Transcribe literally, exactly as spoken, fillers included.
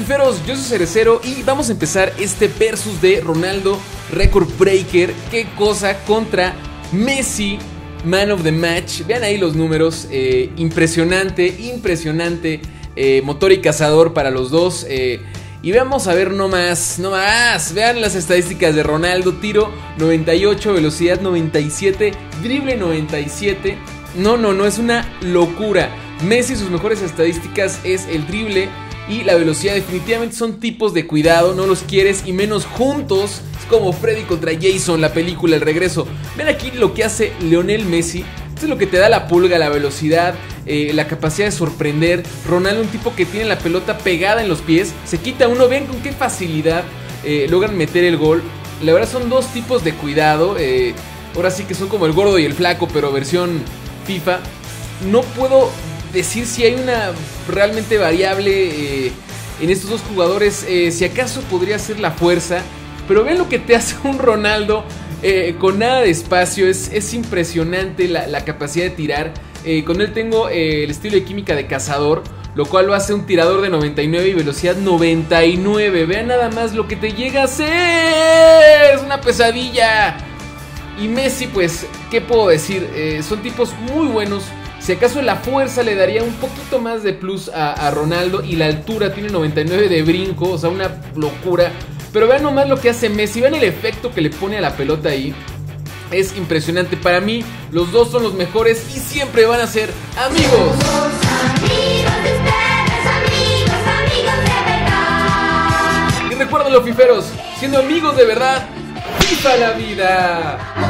fiferos, yo soy Cerecero y vamos a empezar este versus de Ronaldo Record Breaker. Qué cosa contra Messi, Man of the Match. Vean ahí los números, eh, impresionante, impresionante eh, motor y cazador para los dos. eh, Y vamos a ver no más, no más. Vean las estadísticas de Ronaldo. Tiro noventa y ocho, velocidad noventa y siete, drible noventa y siete. No, no, no, es una locura. Messi, sus mejores estadísticas es el drible y la velocidad. Definitivamente son tipos de cuidado, no los quieres y menos juntos. Es como Freddy contra Jason, la película El Regreso. Ven aquí lo que hace Lionel Messi. Esto es lo que te da la pulga, la velocidad, eh, la capacidad de sorprender. Ronaldo, un tipo que tiene la pelota pegada en los pies, se quita uno, ven con qué facilidad eh, logran meter el gol. La verdad son dos tipos de cuidado, eh, ahora sí que son como el gordo y el flaco, pero versión FIFA. No puedo decir si hay una realmente variable eh, en estos dos jugadores, eh, si acaso podría ser la fuerza, pero ven lo que te hace un Ronaldo. Eh, con nada de espacio, es, es impresionante la, la capacidad de tirar. eh, Con él tengo eh, el estilo de química de cazador, lo cual lo hace un tirador de noventa y nueve y velocidad noventa y nueve. Vean nada más lo que te llega a hacer. Es una pesadilla. Y Messi, pues, ¿qué puedo decir? Eh, son tipos muy buenos. Si acaso la fuerza le daría un poquito más de plus a, a Ronaldo. Y la altura, tiene noventa y nueve de brinco, o sea, una locura. Pero vean nomás lo que hace Messi, vean el efecto que le pone a la pelota ahí. Es impresionante, para mí los dos son los mejores y siempre van a ser amigos. Amigos de ustedes, amigos, amigos de verdad. Y recuerden los fiferos, siendo amigos de verdad, ¡viva la vida!